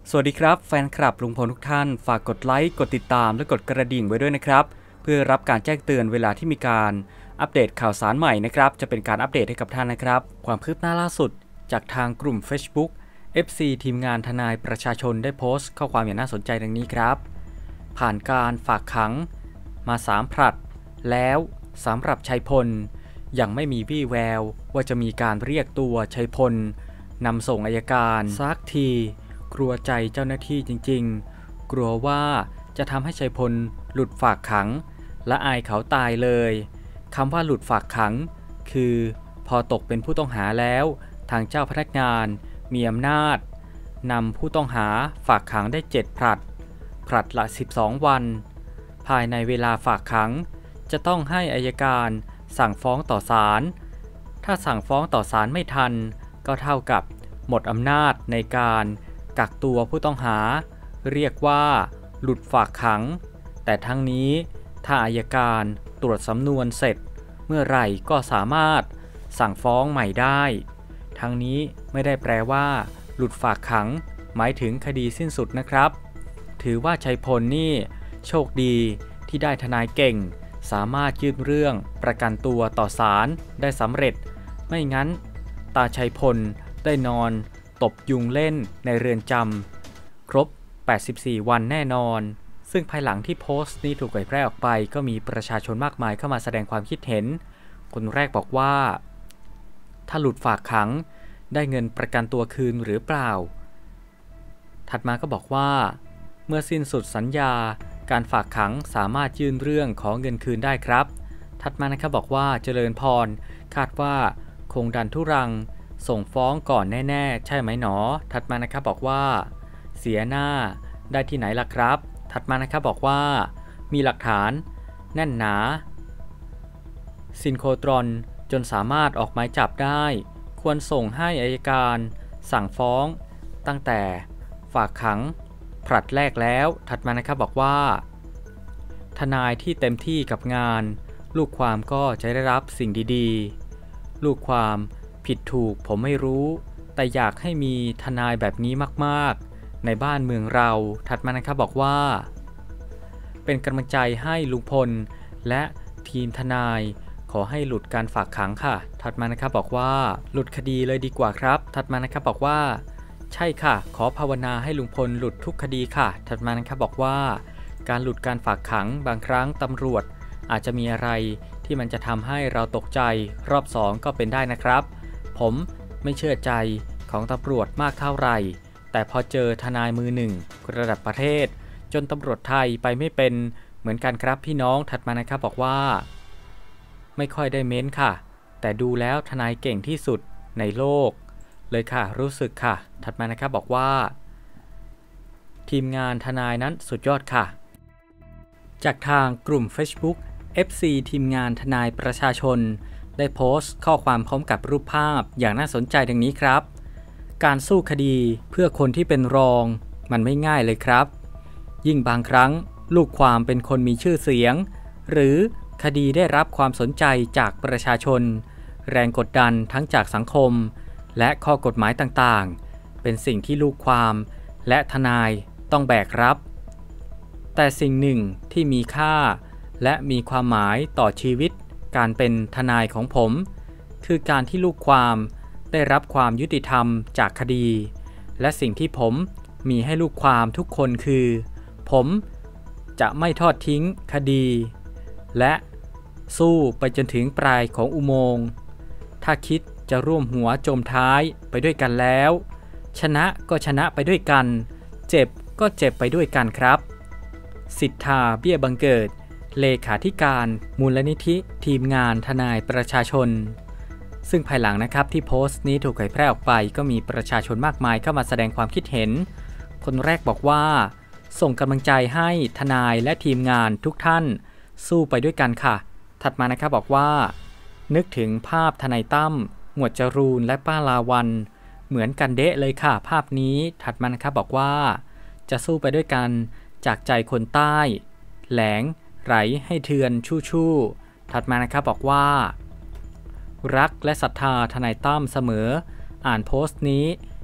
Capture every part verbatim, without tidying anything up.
สวัสดีครับแฟนคลับลุงพลทุกท่านฝากกดไลค์กดติดตามและกดกระดิ่งไว้ด้วยนะครับเพื่อรับการแจ้งเตือนเวลาที่มีการอัปเดตข่าวสารใหม่นะครับจะเป็นการอัปเดตให้กับท่านนะครับความคืบหน้าล่าสุดจากทางกลุ่ม Facebook เอฟ ซี ทีมงานทนายประชาชนได้โพสต์ข้อความอย่างน่าสนใจดังนี้ครับผ่านการฝากขังมาสามผลัดแล้วสำหรับชัยพลยังไม่มีวี่แววว่าจะมีการเรียกตัวชัยพลนำส่งอัยการสักทีกลัวใจเจ้าหน้าที่จริงๆกลัวว่าจะทำให้ชัยพลหลุดฝากขังและอายเขาตายเลยคำว่าหลุดฝากขังคือพอตกเป็นผู้ต้องหาแล้วทางเจ้าพนักงานมีอำนาจนำผู้ต้องหาฝากขังได้เจ็ดผลัดผลัดละสิบสองวันภายในเวลาฝากขังจะต้องให้อัยการสั่งฟ้องต่อศาลถ้าสั่งฟ้องต่อศาลไม่ทันก็เท่ากับหมดอำนาจในการกักตัวผู้ต้องหาเรียกว่าหลุดฝากขังแต่ทั้งนี้ถ้าอัยการตรวจสำนวนเสร็จเมื่อไหร่ก็สามารถสั่งฟ้องใหม่ได้ทั้งนี้ไม่ได้แปลว่าหลุดฝากขังหมายถึงคดีสิ้นสุดนะครับถือว่าชัยพลนี่โชคดีที่ได้ทนายเก่งสามารถยื่นเรื่องประกันตัวต่อศาลได้สำเร็จไม่งั้นตาชัยพลได้นอนตบยุงเล่นในเรือนจำครบแปดสิบสี่วันแน่นอนซึ่งภายหลังที่โพสต์นี้ถูกเผยแพร่ออกไปก็มีประชาชนมากมายเข้ามาแสดงความคิดเห็นคนแรกบอกว่าถ้าหลุดฝากขังได้เงินประกันตัวคืนหรือเปล่าถัดมาก็บอกว่าเมื่อสิ้นสุดสัญญาการฝากขังสามารถยื่นเรื่องขอเงินคืนได้ครับถัดมานะครับบอกว่าเจริญพรคาดว่าคงดันทุรังส่งฟ้องก่อนแน่ๆใช่ไหมหนอถัดมานะครับบอกว่าเสียหน้าได้ที่ไหนล่ะครับถัดมานะครับบอกว่ามีหลักฐานแน่นหนาซินโครตรอนจนสามารถออกหมายจับได้ควรส่งให้อัยการสั่งฟ้องตั้งแต่ฝากขังผลัดแรกแล้วถัดมานะครับบอกว่าทนายที่เต็มที่กับงานลูกความก็จะได้รับสิ่งดีๆลูกความผิดถูกผมไม่รู้แต่อยากให้มีทนายแบบนี้มากๆในบ้านเมืองเราถัดมานะครับบอกว่าเป็นกำลังใจให้ลุงพลและทีมทนายขอให้หลุดการฝากขังค่ะถัดมานะครับบอกว่าหลุดคดีเลยดีกว่าครับถัดมานะครับบอกว่าใช่ค่ะขอภาวนาให้ลุงพลหลุดทุกคดีค่ะถัดมานะครับบอกว่าการหลุดการฝากขังบางครั้งตำรวจอาจจะมีอะไรที่มันจะทำให้เราตกใจรอบสองก็เป็นได้นะครับผมไม่เชื่อใจของตำรวจมากเท่าไหร่แต่พอเจอทนายมือหนึ่งระดับประเทศจนตำรวจไทยไปไม่เป็นเหมือนกันครับพี่น้องถัดมานะครับบอกว่าไม่ค่อยได้เม้นค่ะแต่ดูแล้วทนายเก่งที่สุดในโลกเลยค่ะรู้สึกค่ะถัดมานะครับบอกว่าทีมงานทนายนั้นสุดยอดค่ะจากทางกลุ่ม Facebook เอฟ ซี ทีมงานทนายประชาชนได้โพสต์ข้อความพร้อมกับรูปภาพอย่างน่าสนใจดังนี้ครับการสู้คดีเพื่อคนที่เป็นรองมันไม่ง่ายเลยครับยิ่งบางครั้งลูกความเป็นคนมีชื่อเสียงหรือคดีได้รับความสนใจจากประชาชนแรงกดดันทั้งจากสังคมและข้อกฎหมายต่างๆเป็นสิ่งที่ลูกความและทนายต้องแบกรับแต่สิ่งหนึ่งที่มีค่าและมีความหมายต่อชีวิตการเป็นทนายของผมคือการที่ลูกความได้รับความยุติธรรมจากคดีและสิ่งที่ผมมีให้ลูกความทุกคนคือผมจะไม่ทอดทิ้งคดีและสู้ไปจนถึงปลายของอุโมงค์ถ้าคิดจะร่วมหัวจมท้ายไปด้วยกันแล้วชนะก็ชนะไปด้วยกันเจ็บก็เจ็บไปด้วยกันครับสิทธาเบี้ยบังเกิดเลขาธิการมูลนิธิทีมงานทนายประชาชนซึ่งภายหลังนะครับที่โพสต์นี้ถูกเผยแพร่ออกไปก็มีประชาชนมากมายเข้ามาแสดงความคิดเห็นคนแรกบอกว่าส่งกำลังใจให้ทนายและทีมงานทุกท่านสู้ไปด้วยกันค่ะถัดมานะครับบอกว่านึกถึงภาพทนายตั้มหมวดจรูนและป้าลาวันเหมือนกันเดะเลยค่ะภาพนี้ถัดมานะครับบอกว่าจะสู้ไปด้วยกันจากใจคนใต้แหลงไหลให้เทือนชู่ชู่ถัดมานะครับบอกว่ารักและศรัทธาทนายตั้มเสมออ่านโพสต์นี้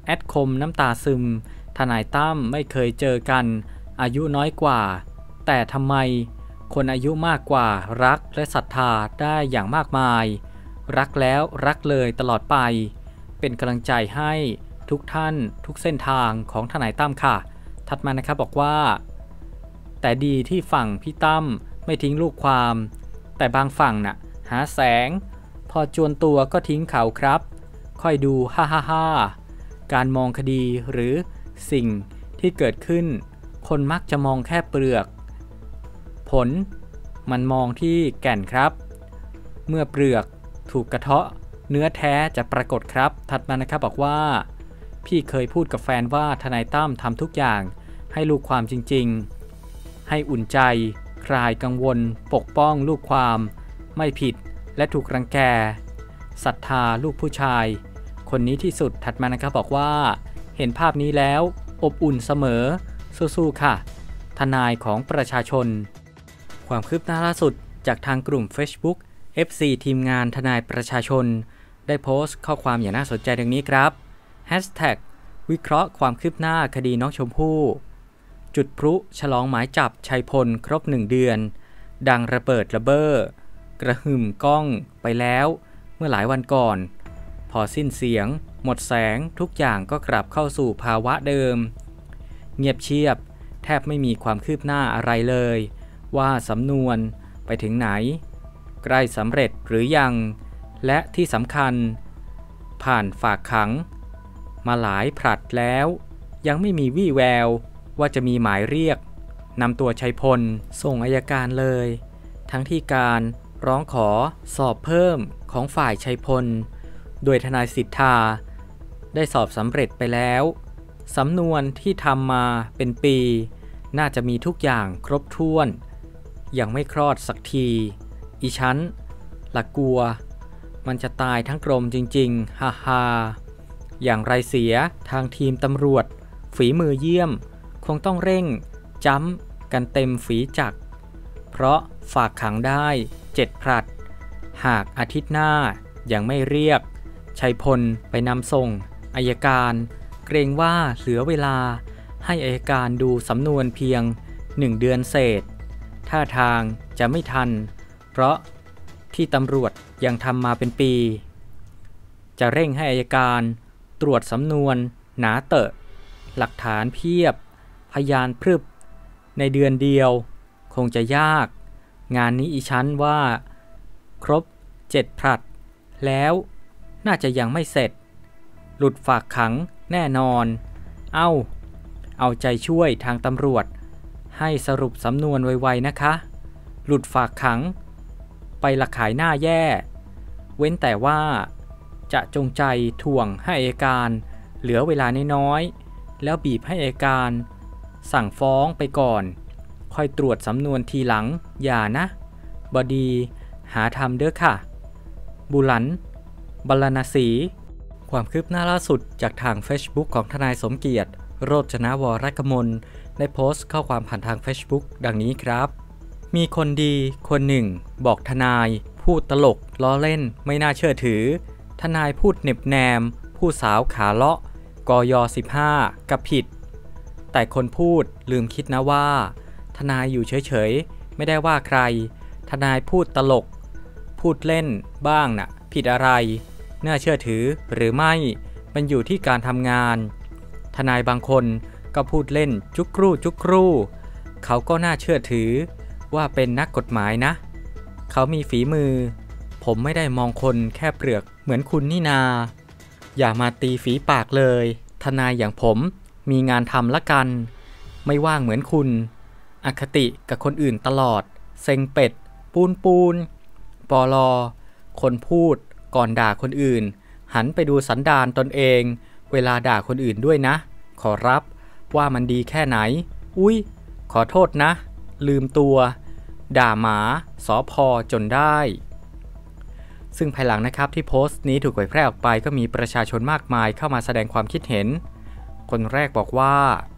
แอดคมน้ำตาซึมทนายตั้มไม่เคยเจอกันอายุน้อยกว่าแต่ทำไมคนอายุมากกว่ารักและศรัทธาได้อย่างมากมายรักแล้วรักเลยตลอดไปเป็นกำลังใจให้ทุกท่านทุกเส้นทางของทนายตั้มค่ะถัดมานะครับบอกว่าแต่ดีที่ฝั่งพี่ตั้มไม่ทิ้งลูกความแต่บางฝั่งน่ะหาแสงพอจวนตัวก็ทิ้งเขาครับค่อยดูฮ่าฮ่าฮ่าการมองคดีหรือสิ่งที่เกิดขึ้นคนมักจะมองแค่เปลือกผลมันมองที่แก่นครับเมื่อเปลือกถูกกระเทาะเนื้อแท้จะปรากฏครับถัดมานะครับบอกว่าพี่เคยพูดกับแฟนว่าทนายตั้มทำทุกอย่างให้ลูกความจริงๆให้อุ่นใจคลายกังวลปกป้องลูกความไม่ผิดและถูกรังแกศรัทธาลูกผู้ชายคนนี้ที่สุดถัดมานะครับบอกว่าเห็นภาพนี้แล้วอบอุ่นเสมอสู้ๆค่ะทนายของประชาชนความคืบหน้าล่าสุดจากทางกลุ่ม Facebook เอฟ ซี ทีมงานทนายประชาชนได้โพสต์ข้อความอย่างน่าสนใจดังนี้ครับ แฮชแท็ก วิเคราะห์ความคืบหน้าคดีน้องชมพู่จุดพลุฉลองหมายจับชัยพลครบหนึ่งเดือนดังระเบิดระเบ้อกระหึ่มก้องไปแล้วเมื่อหลายวันก่อนพอสิ้นเสียงหมดแสงทุกอย่างก็กลับเข้าสู่ภาวะเดิมเงียบเชียบแทบไม่มีความคืบหน้าอะไรเลยว่าสำนวนไปถึงไหนใกล้สำเร็จหรือยังและที่สำคัญผ่านฝากขังมาหลายผลัดแล้วยังไม่มีวี่แววว่าจะมีหมายเรียกนำตัวชัยพลส่งอัยการเลยทั้งที่การร้องขอสอบเพิ่มของฝ่ายชัยพลโดยทนายสิทธาได้สอบสำเร็จไปแล้วสำนวนที่ทำมาเป็นปีน่าจะมีทุกอย่างครบถ้วนยังไม่คลอดสักทีอีชั้นละกลัวมันจะตายทั้งกรมจริงๆฮ่าฮ่าอย่างไรเสียทางทีมตำรวจฝีมือเยี่ยมคงต้องเร่งจ้ำกันเต็มฝีจักรเพราะฝากขังได้เจ็ดผลัดหากอาทิตย์หน้ายังไม่เรียกชัยพลไปนำส่งอัยการเกรงว่าเหลือเวลาให้อัยการดูสำนวนเพียงหนึ่งเดือนเศษท่าทางจะไม่ทันเพราะที่ตำรวจยังทำมาเป็นปีจะเร่งให้อัยการตรวจสำนวนหนาเตอะหลักฐานเพียบพยานพรึบในเดือนเดียวคงจะยากงานนี้อีชั้นว่าครบเจ็ดผลัดแล้วน่าจะยังไม่เสร็จหลุดฝากขังแน่นอนเอาเอาใจช่วยทางตำรวจให้สรุปสำนวนไวๆนะคะหลุดฝากขังไปละขายหน้าแย่เว้นแต่ว่าจะจงใจถ่วงให้อัยการเหลือเวลาน้อยๆแล้วบีบให้อัยการสั่งฟ้องไปก่อนค่อยตรวจสำนวนทีหลังอย่านะบดีหาทำเด้อค่ะบุหลันบรรณศรีความคืบหน้าล่าสุดจากทาง Facebook ของทนายสมเกียรติโรจนวรกมลได้โพสต์ข้อความผ่านทาง Facebook ดังนี้ครับมีคนดีคนหนึ่งบอกทนายพูดตลกล้อเล่นไม่น่าเชื่อถือทนายพูดเน็บแนมผู้สาวขาเลาะกยสิบห้ากับผิดแต่คนพูดลืมคิดนะว่าทนายอยู่เฉยๆไม่ได้ว่าใครทนายพูดตลกพูดเล่นบ้างน่ะผิดอะไรน่าเชื่อถือหรือไม่มันอยู่ที่การทำงานทนายบางคนก็พูดเล่นจุกรูจุกรูเขาก็น่าเชื่อถือว่าเป็นนักกฎหมายนะเขามีฝีมือผมไม่ได้มองคนแค่เปลือกเหมือนคุณนี่นาอย่ามาตีฝีปากเลยทนายอย่างผมมีงานทำละกันไม่ว่างเหมือนคุณอคติกับคนอื่นตลอดเซ็งเป็ดปูนปูนปอลอคนพูดก่อนด่าคนอื่นหันไปดูสันดานตนเองเวลาด่าคนอื่นด้วยนะขอรับว่ามันดีแค่ไหนอุ๊ยขอโทษนะลืมตัวด่าหมาสอพอจนได้ซึ่งภายหลังนะครับที่โพสต์นี้ถูกเผยแพร่ออกไปก็มีประชาชนมากมายเข้ามาแสดงความคิดเห็นคนแรกบอกว่า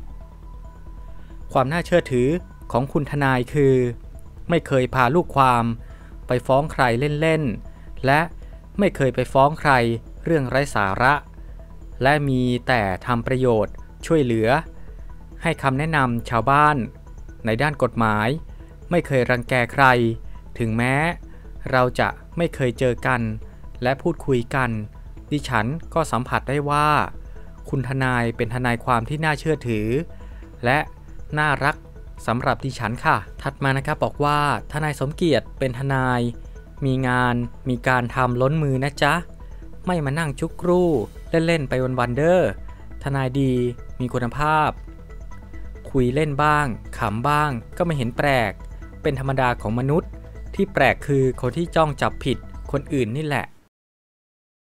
ความน่าเชื่อถือของคุณทนายคือไม่เคยพาลูกความไปฟ้องใครเล่นๆและไม่เคยไปฟ้องใครเรื่องไร้สาระและมีแต่ทำประโยชน์ช่วยเหลือให้คำแนะนำชาวบ้านในด้านกฎหมายไม่เคยรังแกใครถึงแม้เราจะไม่เคยเจอกันและพูดคุยกันดิฉันก็สัมผัสได้ว่าคุณทนายเป็นทนายความที่น่าเชื่อถือและน่ารักสำหรับดิฉันค่ะถัดมานะครับบอกว่าทนายสมเกียรติเป็นทนายมีงานมีการทำล้นมือนะจ๊ะไม่มานั่งจุกรูเล่นๆไปวันๆเด้อทนายดีมีคุณภาพคุยเล่นบ้างขำบ้างก็ไม่เห็นแปลกเป็นธรรมดาของมนุษย์ที่แปลกคือคนที่จ้องจับผิดคนอื่นนี่แหละ